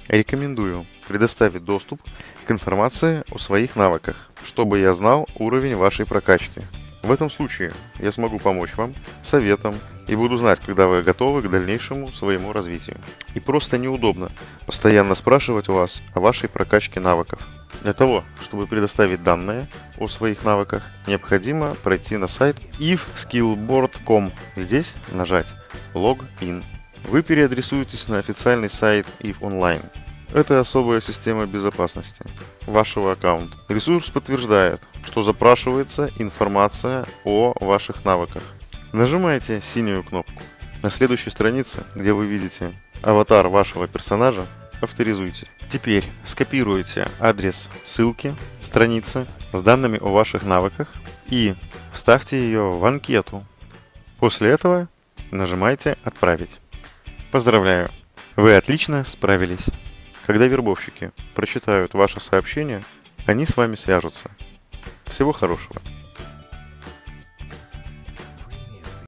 Рекомендую предоставить доступ к информации о своих навыках, чтобы я знал уровень вашей прокачки. В этом случае я смогу помочь вам советом и буду знать, когда вы готовы к дальнейшему своему развитию. И просто неудобно постоянно спрашивать у вас о вашей прокачке навыков. Для того, чтобы предоставить данные о своих навыках, необходимо пройти на сайт ifskillboard.com. Здесь нажать Login. Вы переадресуетесь на официальный сайт if Online. Это особая система безопасности вашего аккаунта. Ресурс подтверждает, что запрашивается информация о ваших навыках. Нажимаете синюю кнопку. На следующей странице, где вы видите аватар вашего персонажа, авторизуйте. Теперь скопируйте адрес ссылки, страницы с данными о ваших навыках и вставьте ее в анкету. После этого нажимайте «Отправить». Поздравляю! Вы отлично справились. Когда вербовщики прочитают ваше сообщение, они с вами свяжутся. Всего хорошего!